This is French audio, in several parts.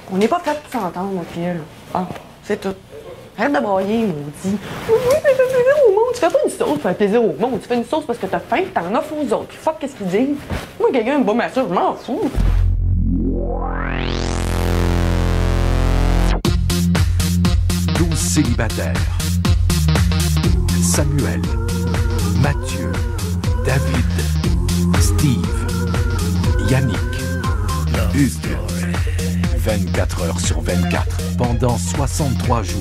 On n'est pas fait pour s'entendre, moi puis elle. Ah, c'est tout. Arrête de brailler, maudit. Oui, mais ça fait plaisir au monde. Tu fais pas une sauce pour faire plaisir au monde. Tu fais une sauce parce que t'as faim et t'en offres aux autres. Puis fuck, qu'est-ce qu'ils disent? Moi, quelqu'un me bat ma soeur, je m'en fous. Célibataires. Samuel, Mathieu, David, Steve, Yannick, Hugues. 24 heures sur 24 pendant 63 jours.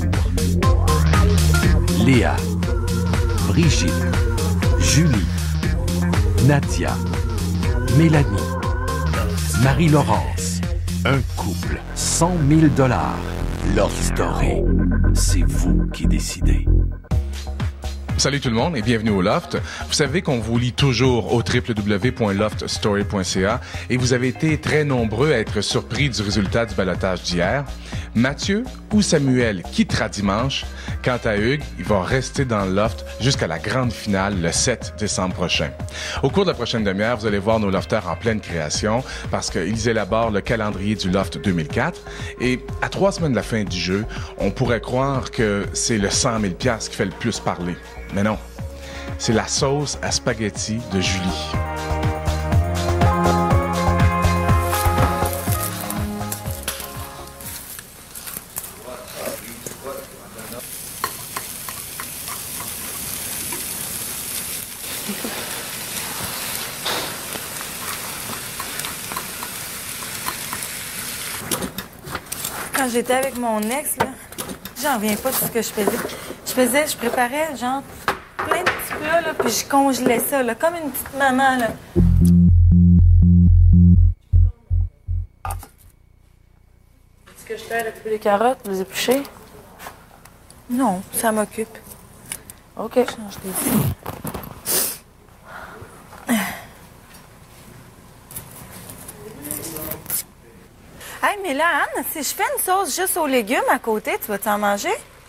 Léa, Brigitte, Julie, Nadia, Mélanie, Marie-Laurence. Un couple, 100 000 $. Love Story, c'est vous qui décidez. Salut tout le monde et bienvenue au Loft. Vous savez qu'on vous lit toujours au www.loftstory.ca et vous avez été très nombreux à être surpris du résultat du ballottage d'hier. Mathieu ou Samuel quittera dimanche. Quant à Hugues, il va rester dans le Loft jusqu'à la grande finale le 7 décembre prochain. Au cours de la prochaine demi-heure, vous allez voir nos lofters en pleine création parce qu'ils élaborent le calendrier du Loft 2004 et à 3 semaines de la fin du jeu, on pourrait croire que c'est le 100 000 $ qui fait le plus parler. Mais non, c'est la sauce à spaghetti de Julie. Quand j'étais avec mon ex, là, j'en reviens pas de ce que je faisais. Je préparais, genre, plein de petits plats, là, puis je congelais ça, là, comme une petite maman, là. Est-ce que je t'aide à couper les carottes, les éplucher? Non, ça m'occupe. OK. Change des filles. Hey, mais là, Anne, si je fais une sauce juste aux légumes à côté, tu vas t'en manger?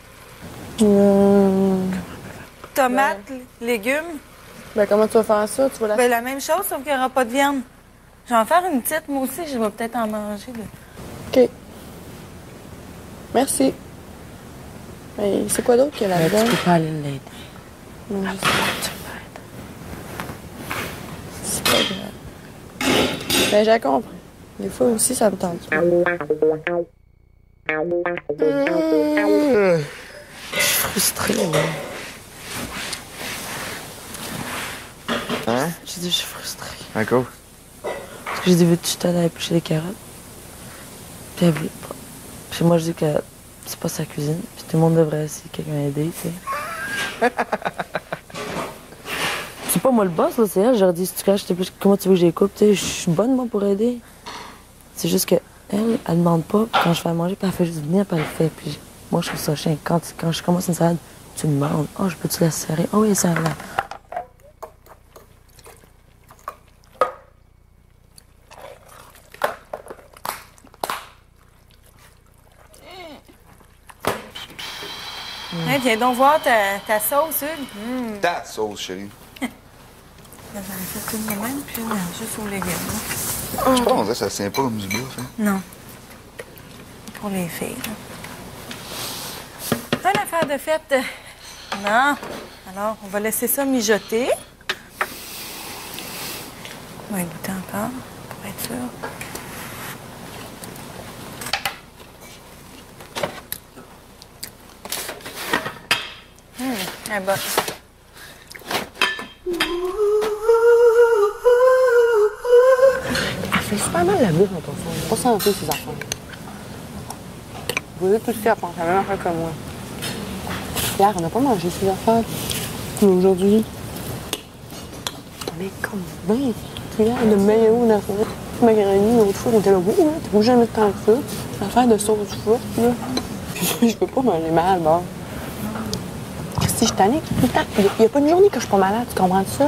Tomates, légumes. Ben, comment tu vas faire ça? Tu vas la... Ben, la même chose, sauf qu'il n'y aura pas de viande. Je vais en faire une petite, moi aussi, je vais peut-être en manger. Là. OK. Merci. Mais c'est quoi d'autre qu'il y a là-dedans? Tu peux pas aller l'aider. Non, je sais. C'est pas grave. Ben, j'ai compris. Des fois aussi, ça me tente. Je suis frustrée, là. Hein? J'ai dit, je suis frustrée. D'accord. Parce que j'ai dit, veux-tu t'aider à éplucher les carottes? Puis elle voulait pas. Puis moi, je dis que c'est pas sa cuisine. Puis tout le monde devrait essayer quelqu'un aider, tu sais. C'est pas moi le boss, là, c'est elle. J'aurais dit, si tu caches, comment tu veux que j'écoute? Tu sais, je suis bonne, moi, pour aider. C'est juste que elle demande pas. Quand je fais à manger, puis elle fait juste venir, puis elle le fait. Puis moi, je trouve ça chiant. Quand je commence une salade, tu me demandes, oh, je peux-tu la serrer? Oh oui, ça là. Hey, viens donc voir ta sauce, Hugues. Ta sauce, chérie. J'en ai fait une de même, puis une juste aux légumes. Je pense que ça tient pas comme du bouffe, hein? Non. Pour les filles. Pas une affaire de fête. Non. Alors, on va laisser ça mijoter. On va y goûter encore, pour être sûr. Elle est bonne. Elle fait super mal la bouffe dans ton fond. Pas sentir ses affaires. Vous êtes tous fait à penser la même affaire que moi. Hier, on n'a pas mangé ses affaires. Mais aujourd'hui, on est comme 20 cuillères de mayo dans la macaroni. L'autre fois, on était là, oh, t'as pas jamais tant que ça. L'affaire de sauce forte, là. Puis je peux pas manger mal, bon. Si je suis tannée, tout le temps. Il n'y a pas une journée que je suis pas malade, tu comprends ça?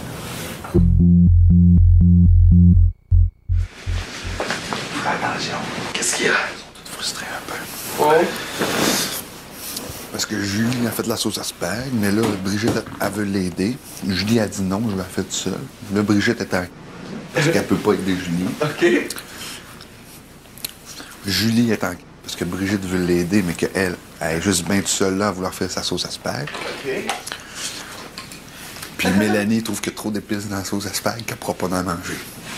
Attention. Qu'est-ce qu'il y a? Ils sont tous frustrés un peu. Ouais. Parce que Julie a fait de la sauce à spag, mais là, Brigitte, elle veut l'aider. Julie a dit non, je vais la faire toute seule. Là, Brigitte est en... Parce qu'elle peut pas aider Julie. OK. Julie est en... Parce que Brigitte veut l'aider, mais qu'elle est juste bien toute seule là à vouloir faire sa sauce asperge. OK. Puis Mélanie trouve qu'il y a trop d'épices dans la sauce asperge qu'elle ne pourra pas en manger.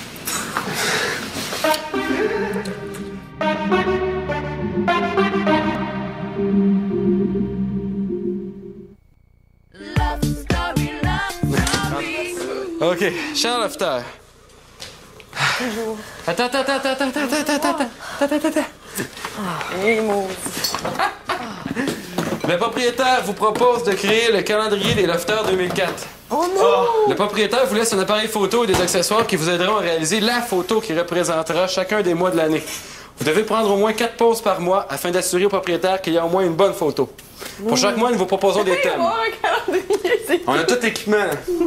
OK, Charles Lofter. Toujours. Attends. Hé, maudit. Le propriétaire vous propose de créer le calendrier des Lofters 2004. Oh non! Le propriétaire vous laisse un appareil photo et des accessoires qui vous aideront à réaliser la photo qui représentera chacun des mois de l'année. Vous devez prendre au moins 4 pauses par mois afin d'assurer au propriétaire qu'il y a au moins une bonne photo. Pour chaque mois, nous vous proposons des thèmes. On a tout l'équipement.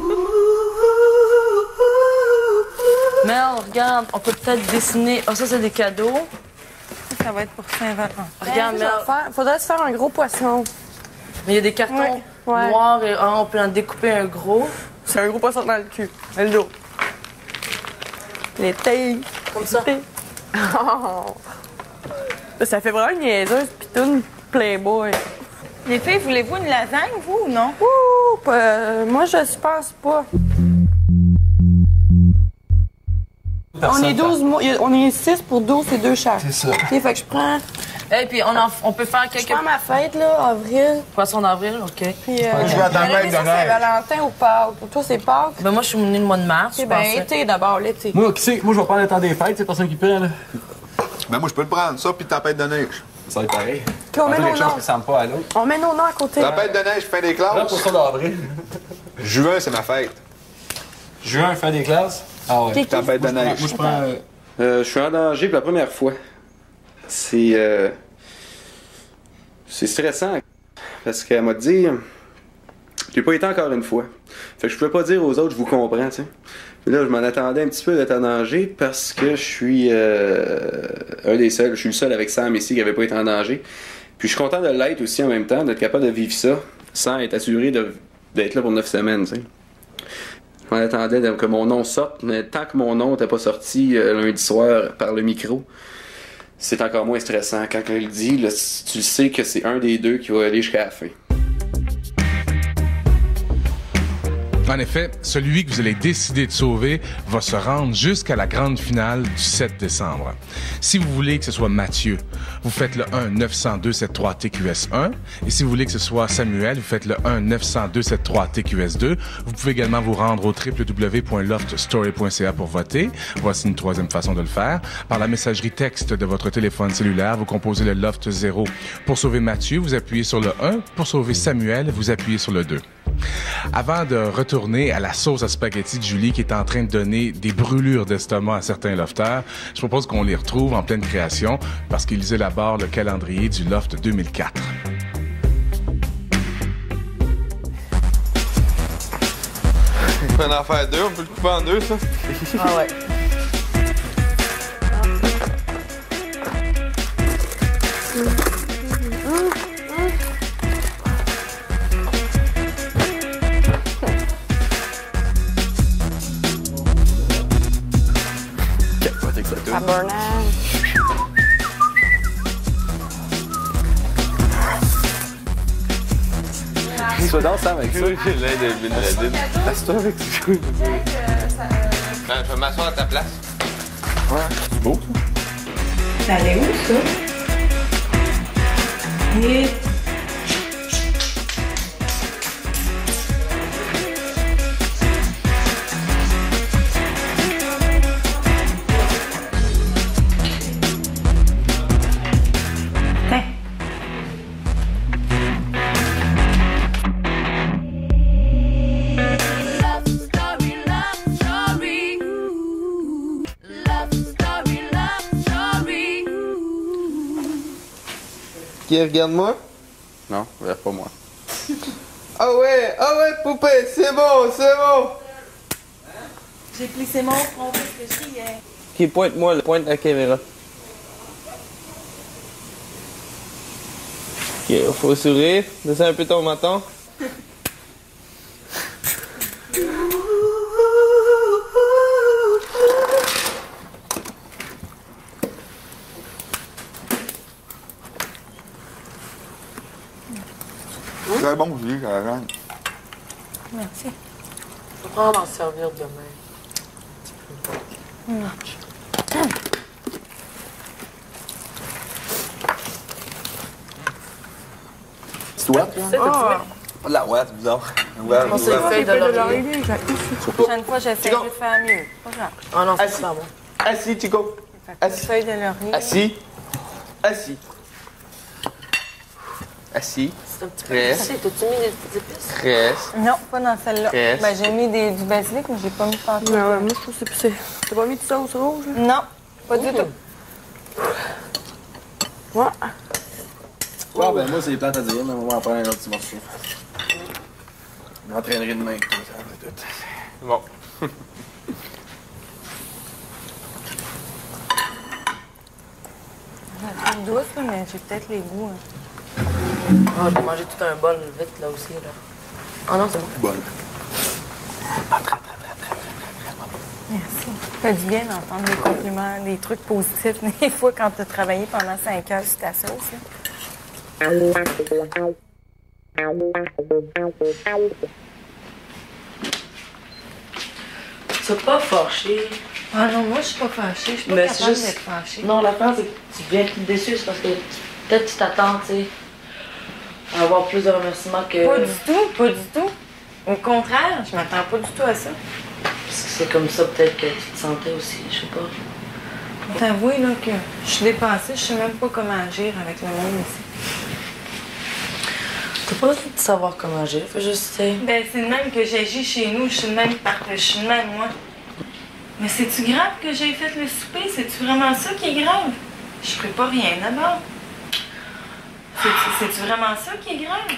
Mel, regarde, on peut peut-être dessiner. Ah, ça, c'est des cadeaux. Ça va être pour Saint-Valentin. Regarde, Mel. Faudrait se faire un gros poisson. Mais il y a des cartons Ouais. noirs et on peut en découper un gros. C'est un gros poisson dans le cul. Le dos. Les tailles. Comme ça. Oh. Ça fait vraiment une niaiseuse pitoune Playboy. Les filles, voulez-vous une lasagne, vous, ou non? Ouh, moi, je pense pas. On est 12 mois. On est 6 pour 12 et 2 chaque. C'est ça. OK, fait que je prends... Et puis, on peut faire Je quelques prends ma fête, là, avril. poissons d'avril, OK. Puis, je vais à ta fête de neige. Saint-Valentin ou Pâques. Pour toi, c'est Pâques. Ben, moi, je suis née le mois de mars. OK, je ben, pensais. été d'abord, l'été. Moi, qui sait? Moi, je vais prendre le temps des fêtes, c'est personne qui prend, là. Ben moi, je peux le prendre, ça, puis tempête de neige. Ça va être pareil. Puis on met nos noms. qui ressemble pas à l'autre. On met nos noms à côté. Tempête de neige, fin des classes. Pour ça d'avril. Juin, c'est ma fête. Juin, fin des classes. Ah ouais. Tempête de neige. Moi, je prends... je suis en danger pour la première fois. C'est stressant. Parce qu'elle m'a dit... J'ai pas été encore une fois. Fait que je pouvais pas dire aux autres, je vous comprends, tu sais. Puis là, je m'en attendais un petit peu d'être en danger parce que je suis un des seuls. Je suis le seul avec Sam ici qui avait pas été en danger. Puis je suis content de l'être aussi en même temps, d'être capable de vivre ça sans être assuré d'être là pour 9 semaines, tu sais. Je m'en attendais que mon nom sorte, mais tant que mon nom n'était pas sorti lundi soir par le micro, c'est encore moins stressant. Quand elle le dit, là, tu sais que c'est un des deux qui va aller jusqu'à la fin. En effet, celui que vous allez décider de sauver va se rendre jusqu'à la grande finale du 7 décembre. Si vous voulez que ce soit Mathieu, vous faites le 1-900-273-TQS1. Et si vous voulez que ce soit Samuel, vous faites le 1-900-273-TQS2. Vous pouvez également vous rendre au www.loftstory.ca pour voter. Voici une troisième façon de le faire. Par la messagerie texte de votre téléphone cellulaire, vous composez le Loft 0. Pour sauver Mathieu, vous appuyez sur le 1. Pour sauver Samuel, vous appuyez sur le 2. Avant de retourner à la sauce à spaghetti de Julie qui est en train de donner des brûlures d'estomac à certains lofters, je propose qu'on les retrouve en pleine création parce qu'ils élaborent le calendrier du Loft 2004. On peut en faire deux, on peut le couper en deux, ça. Ah ouais. Tabarnak. Sois dans Sam avec ça. J'ai l'aide de Bin Laden. Laisse-toi avec ça. Je vais m'asseoir à ta place. C'est beau, ça. Ça allait où, ça? Et... Qui regarde-moi? Non, regarde pas moi. Ah ouais, poupée, c'est bon, c'est bon. J'ai plissé mon front parce que je riais. Qui pointe-moi, pointe la caméra. Ok, faut sourire. Descends un peu ton menton. Très bon, Julie, carrément. Merci. Je vais prendre m'en servir demain. C'est toi? Pas de la ouate, bizarre. Ouais, On s'est fait de laurier. La prochaine fois, j'essaierai de faire mieux. Pas grave. Ah non, c'est Assis. pas bon. Assis, Chico. Assis. Feuille de laurier. Assis. Assis. Assis. C'est un petit peu Reste. épicé. T'as-tu mis des petites épices? Reste. Non, pas dans celle-là. Reste. Ben, j'ai mis du basilic, mais j'ai pas mis pantoute. Ouais, ouais, moi, je trouve que c'est épicé. T'as pas mis de sauce rouge? Là? Non, pas du tout. Ouais. Ouais, ben moi, c'est plate à dire, mais on va en prendre un autre petit morceau. Je m'entraînerai demain avec tout ça, tout. Bon. C'est douce, là, mais j'ai peut-être les goûts. Hein. Ah, j'ai mangé tout un bol vite, là aussi, là. Ah non, c'est bon. Bon. Merci. Ça fait du bien d'entendre des compliments, des trucs positifs, des fois quand tu as travaillé pendant 5 heures sur ta sauce. Là. Tu vas pas fâché. Ah non, moi, je suis pas fâchée. Je suis pas Mais c'est capable juste- d'être fâchée. Non, l'affaire, c'est que tu deviens plus déçu, c'est parce que peut-être tu t'attends, tu sais, à avoir plus de remerciements que. Pas du tout, pas du tout. Au contraire, je m'attends pas du tout à ça. Parce que c'est comme ça, peut-être que tu te sentais aussi, je sais pas. Faut t'avouer là, que je suis dépassée, je sais même pas comment agir avec le monde ici. T'as pas besoin de savoir comment agir, fais juste, tu sais. Ben, c'est le même que j'agis chez nous, je suis le même je suis le même, moi. Mais c'est-tu grave que j'ai fait le souper? C'est-tu vraiment ça qui est grave? Je ferai pas rien d'abord. C'est-tu vraiment ça qui est grave?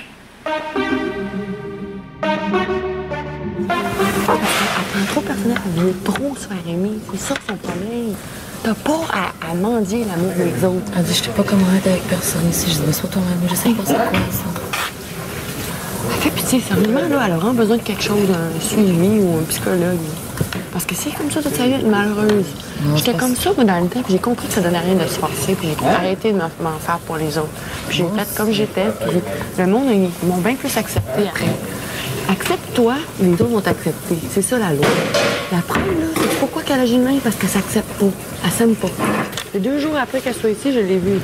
Apprends trop personnel, elle veut trop se faire aimer. C'est ça son problème. T'as pas à mendier l'amour des autres. Elle dit, je sais pas comment être avec personne ici. Je dis, mais sois toi-même, je sais pas c'est quoi ça. Elle fait pitié, sérieusement, là, elle a vraiment besoin de quelque chose, d'un suivi ou un psychologue. Parce que c'est comme ça toute sa vie, être malheureuse. J'étais comme ça, moi, dans le temps, puis j'ai compris que ça donnait rien de se forcer, puis j'ai arrêté de m'en faire pour les autres. Puis j'ai fait comme j'étais, puis le monde, ils m'ont bien plus accepté après. Accepte-toi, les autres vont t'accepter. C'est ça la loi. La preuve, là, c'est pourquoi qu'elle agit de même, parce qu'elle s'accepte pas. Elle s'aime pas. Et 2 jours après qu'elle soit ici, je l'ai vue.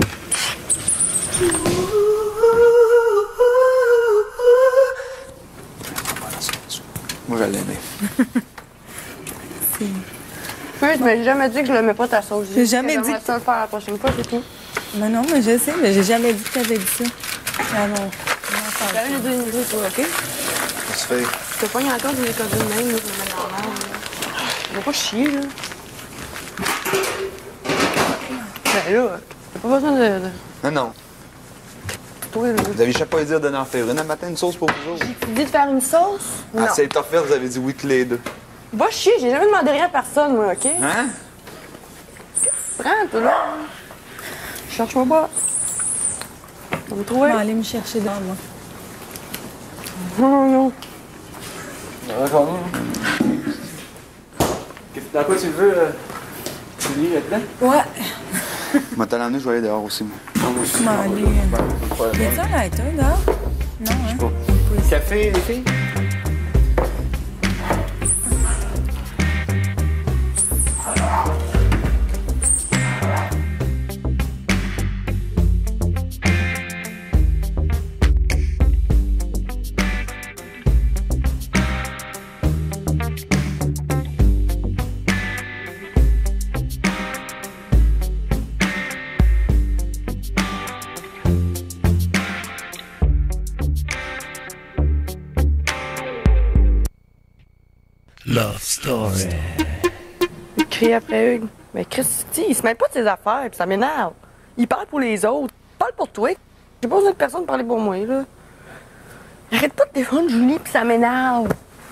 Moi, je l'aimais. Oui, je m'ai jamais dit que je l'aimais pas ta sauce. J'ai jamais que dit j'aimerais que- ça le faire la prochaine fois, c'est tout. Mais non, mais je sais, mais j'ai jamais dit que t'avais dit ça. Ah non. J'avais les 2 niveaux, toi, OK? Ça se fait. Je te pogne encore des écoles de même, là, je me mets dans l'air. On va pas chier, là. Ben là, t'as pas besoin de Non. toi, là. Vous avez chaque fois dit de donner en faire une. Un matin, une sauce pour vous autres. Tu dis de faire une sauce? Non. Ah, c'est offert, vous avez dit oui tous les deux. Va chier, j'ai jamais demandé rien à personne, moi, OK? Hein? Prends, toi, là. Cherche-moi pas. On va me trouver. Je vais aller me chercher dans moi. Non. Dans quoi tu veux, Julie, là-dedans? Ouais, Moi, t'as l'emmener, je vais aller dehors aussi, moi. je m'en aller. Y a-tu un lighter, là? Non, hein? Café, les filles? Love Story. Il crie après Hugues. Mais Christy, il se mêle pas de ses affaires, puis ça m'énerve. Il parle pour les autres. Il parle pour toi. J'ai pas besoin de personne pour parler pour moi, là. Arrête pas de défendre Julie, puis ça m'énerve.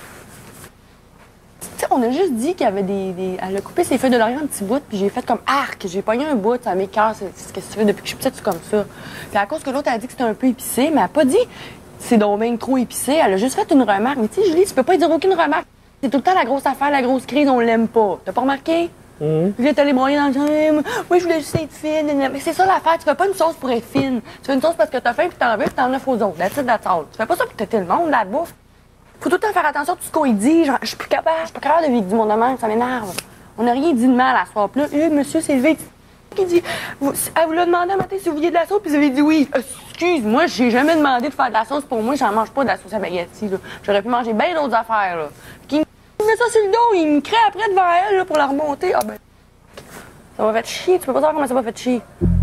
Tu sais, on a juste dit qu'il y avait des... Elle a coupé ses feuilles de laurier en petits bouts, puis j'ai fait comme arc. J'ai pogné un bout, ça m'écoeure. C'est ce que tu fais depuis que je suis petite, c'est comme ça. Puis à cause que l'autre a dit que c'était un peu épicé, mais elle a pas dit c'est donc bien trop épicé. Elle a juste fait une remarque. Mais tu sais, Julie, tu peux pas dire aucune remarque. C'est tout le temps la grosse affaire, la grosse crise, on l'aime pas. T'as pas remarqué? Puis là, t'es allé broyer dans le gym. Moi, je voulais juste être fine. Mais c'est ça l'affaire. Tu fais pas une sauce pour être fine. Tu fais une sauce parce que t'as faim puis t'en veux puis t'en offres aux autres. That's it, that's all. Tu fais pas ça pour têter le monde, la bouffe. Faut tout le temps faire attention à tout ce qu'on dit. Genre, je suis plus capable de vivre du monde de même. Ça m'énerve. On n'a rien dit de mal à soir. Puis là, monsieur s'est levé. Il dit, elle vous l'a demandé un matin si vous vouliez de la sauce, puis vous avez dit oui. Excuse-moi, j'ai jamais demandé de faire de la sauce pour moi, j'en mange pas de la sauce à spaghetti, là. J'aurais pu manger bien d'autres affaires, là. Puis il me met ça sur le dos, il me crée après devant elle, là, pour la remonter. Ah ben, ça m'a fait chier, tu peux pas savoir comment ça m'a fait chier.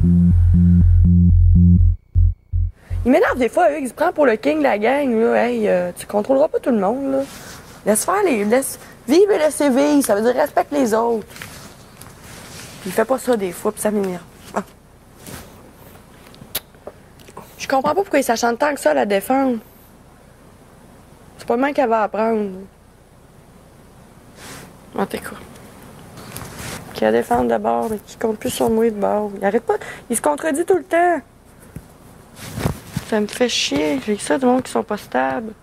Il m'énerve des fois, il se prend pour le king de la gang, là. Hey, tu contrôleras pas tout le monde, là. Laisse vivre et laisser vivre, ça veut dire respecte les autres. Il fait pas ça des fois, puis ça m'énerve. Ah. Je comprends pas pourquoi il s'achante tant que ça à la défendre. C'est pas le même qu'elle va apprendre. En tout cas. Qui la défendre de bord, mais qui compte plus sur moi de bord. Il arrête pas. Il se contredit tout le temps. Ça me fait chier. J'ai que ça du monde qui sont pas stables.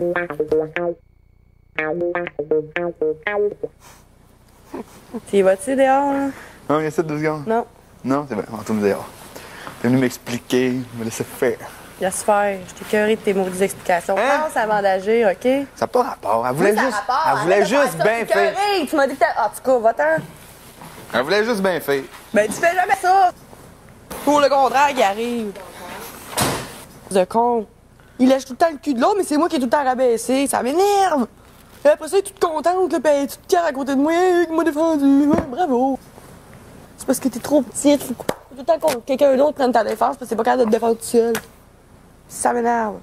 Tu y vas-tu dehors, là? Non, il y a 7 12 secondes. Non. Non, c'est bien, on retourne dehors. T'es venu m'expliquer, me laisser faire. Laisse faire. Je t'ai écœuré de tes maudits explications. Pense avant d'agir, OK? Ça n'a pas rapport. Elle voulait Oui, ça juste, rapport. elle voulait juste bien faire. Écœuré. Tu m'as dit que t'as... En tout cas, va-t'en. Elle voulait juste bien faire. Ben, tu fais jamais ça. Pour le contraire, il arrive. De con. Il lèche tout le temps le cul de l'autre, mais c'est moi qui ai tout le temps rabaissé. Ça m'énerve. Et après ça, elle est toute contente, là, pis elle est toute fière à côté de moi. Qui m'a défendu. Ouais, bravo. C'est parce que t'es trop petite. Faut tout le temps que quelqu'un d'autre prenne ta défense parce que c'est pas capable de te défendre tout seul. Ça m'énerve.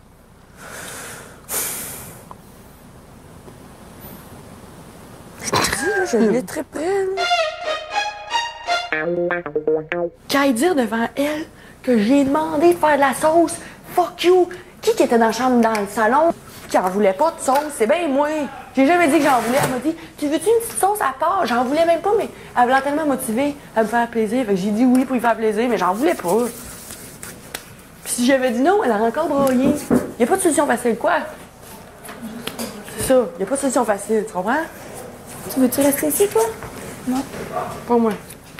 Je te dis, là, je l'ai très près, là. Qu'à dire devant elle que j'ai demandé de faire de la sauce, fuck you. Qui était dans la chambre, dans le salon, qui en voulait pas de sauce? C'est bien moi. J'ai jamais dit que j'en voulais. Elle m'a dit, tu veux-tu une petite sauce à part? J'en voulais même pas, mais elle voulait tellement motivée à me faire plaisir. Fait que j'ai dit oui pour lui faire plaisir, mais j'en voulais pas. Puis si j'avais dit non, elle aurait encore broyé. Y a pas de solution facile, quoi? C'est ça, y a pas de solution facile, tu comprends? Tu veux-tu rester ici, toi? Non. Pas moi.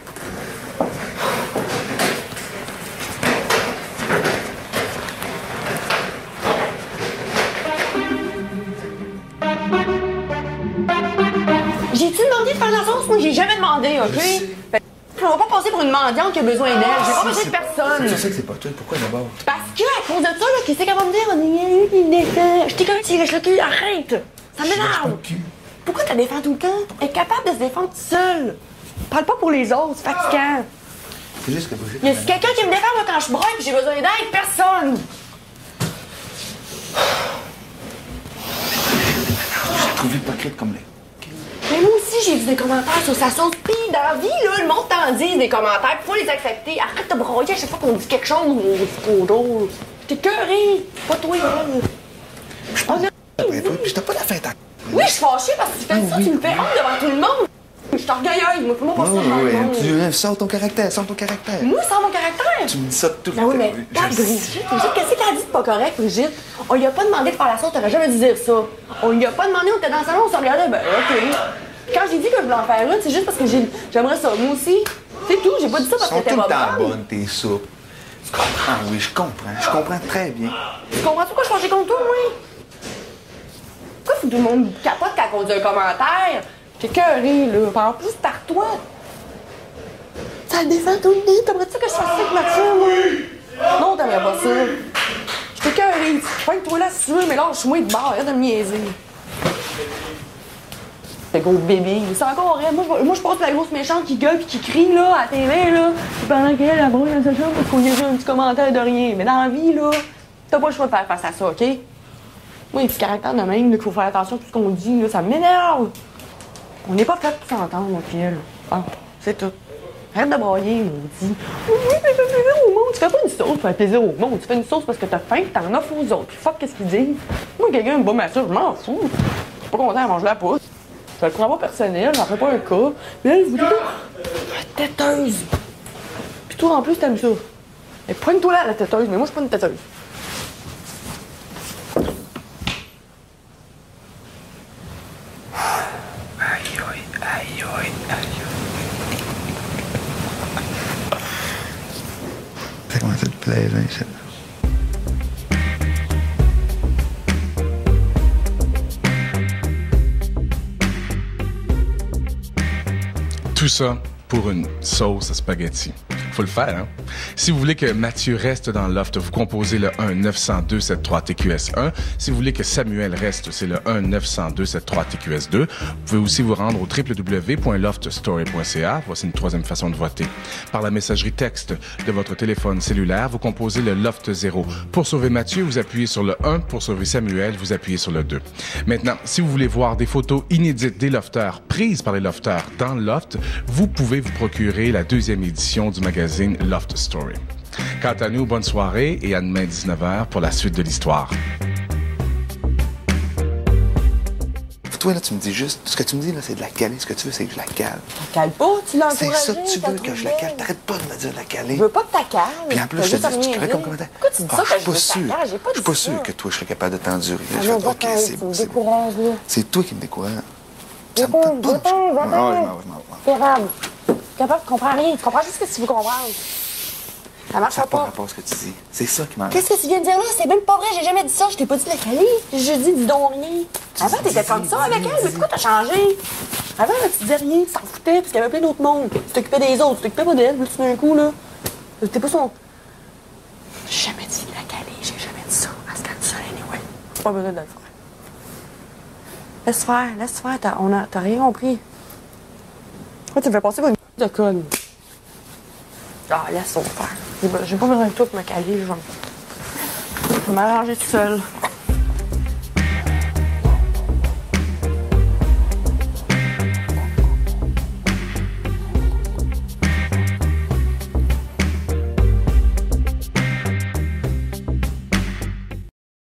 J'ai-tu demandé de faire la sauce? Moi, j'ai jamais demandé, OK? Je ne vais pas passer pour une mendiante qui a besoin d'aide. J'ai pas besoin de personne. Je sais que c'est pas toi. Pourquoi d'abord? Parce que, à cause de ça, là, qu'est-ce qu'elle va me dire? On est qui défend. Je t'ai quand même tiré le cul. Arrête! Ça m'énerve! Pourquoi tu la défends tout le temps? Elle est capable de se défendre toute seule. Parle pas pour les autres, c'est fatigant. C'est juste que Y a quelqu'un qui me défend moi, quand je broye et j'ai besoin d'aide? Personne! J'ai trouvé hypocrite comme les. Mais moi aussi, j'ai vu des commentaires sur sa sauce. Pis dans la vie, là, le monde t'en dit des commentaires. Faut les accepter. Arrête de broyer à chaque fois qu'on dit quelque chose. C'est trop drôle. T'es cœuré. Pas toi, elle. Je pense que je t'ai pas la fête à. Oui, je suis fâchée parce que tu fais ça. Tu me fais honte devant tout le monde. Je suis orgueilleuse. Moi, fais-moi pas ça devant le monde. Tu sors ton caractère, Moi, sans mon caractère. Tu me dis ça tout le Ben temps. oui, mais regarde, Brigitte, qu'est-ce qu'elle a dit de pas correct, Brigitte? On lui a pas demandé de faire la sauce, t'aurais jamais dû dire ça. On lui a pas demandé, on était dans le salon, on se regardait, ben OK. Quand j'ai dit que je voulais en faire une, c'est juste parce que j'aimerais ça, moi aussi. C'est tout, j'ai pas dit ça parce que t'es pas bonne. Bonne tes soupes. Tu comprends, oui, je comprends très bien. Tu comprends pourquoi je fâchais contre toi, moi? Pourquoi faut que tout le monde capote quand on dit un commentaire? T'es cœuré, là. En plus, par toi. Ça le défend tout le temps. T'aimerais-tu que je fasse ça avec Mathieu, moi? Non, t'aimerais pas ça. J'étais cœuré. Pointe-toi là si tu veux, mais lâche-moi de bord. Arrête de me niaiser. Le gros bébé. C'est encore vrai. Moi, je pense que la grosse méchante qui gueule pis qui crie, là, à la télé, là. Pendant qu'elle, elle brouille dans sa chambre parce qu'on y a un petit commentaire de rien. Mais dans la vie, là, t'as pas le choix de faire face à ça, OK? Moi, les petits caractères de même, qu'il faut faire attention à tout ce qu'on dit, là, ça m'énerve. On n'est pas fait pour s'entendre, moi, puis elle. Ah, c'est tout. Arrête de broyer, maudit. Oui, mais ça fait plaisir au monde. Tu fais pas une sauce pour faire plaisir au monde. Tu fais une sauce parce que t'as faim et t'en offres aux autres. Puis fuck, qu'est-ce qu'ils disent? Moi, quelqu'un me bat ma sauce, je m'en fous. Je suis pas content, elle mange la pousse. Je le prends pas personnel, j'en fais pas un cas. Mais là, je vous dis, la têteuse. Puis toi, en plus, t'aimes ça. Et pointe-toi là, la têteuse. Mais moi, je suis pas une têteuse. Aïe, aïe, aïe, aïe, aïe. commencer te plaire, ici. Tout ça pour une sauce à spaghetti. Faut le faire, hein? Si vous voulez que Mathieu reste dans le loft, vous composez le 1-902-73-TQS1. Si vous voulez que Samuel reste, c'est le 1-902-73-TQS2. Vous pouvez aussi vous rendre au www.loftstory.ca. Voici une troisième façon de voter. Par la messagerie texte de votre téléphone cellulaire, vous composez le loft 0. Pour sauver Mathieu, vous appuyez sur le 1. Pour sauver Samuel, vous appuyez sur le 2. Maintenant, si vous voulez voir des photos inédites des lofteurs prises par les lofteurs dans le loft, vous pouvez vous procurer la 2e édition du magazine Loft Story. Quant à nous, bonne soirée et à demain 19h pour la suite de l'histoire. Toi, là, tu me dis juste, ce que tu me dis, là, c'est de la caler. Ce que tu veux, c'est que je la cale. La cale pas, tu l'as encouragé. C'est ça que tu veux, que je la cale. T'arrêtes pas de me dire de la caler. Je veux pas que ta cale. Puis en plus, je te dis, tu crées comme commentaire. Pourquoi tu dis ça que je veux ta cale? J'ai pas dit ça. Je suis pas sûr que toi, je serais capable de t'endurer. Ah non, va-t'en, tu me décourages, là. C'est toi qui me décourage. Va-t'en. C'est grave. Capable, tu comprends rien. Tu comprends juste ce que tu veux comprendre. Ça marche Ça n'a pas pas. rapport à ce que tu dis. C'est ça qui m'arrête. Qu'est-ce que tu viens de dire là? C'est même pas vrai, j'ai jamais dit ça. Je t'ai pas dit de la caler. J'ai dit, dis donc rien. Avant, t'étais comme ça avec elle, mais pourquoi t'as changé? Avant, là, tu disais rien, tu t'en foutais, parce qu'il y avait plein d'autres mondes. Tu t'occupais des autres, tu t'occupais pas d'elle, puis tout d'un coup, là. T'es pas son. J'ai jamais dit de la caler, j'ai jamais dit ça. Elle se calme ça, anyway. Pas besoin de le faire. Laisse faire, t'as rien compris. Pourquoi tu me fais passer pour une de conne? Ah, laisse-moi faire. J'ai pas besoin de toi pour me caler, je vais m'arranger tout seul.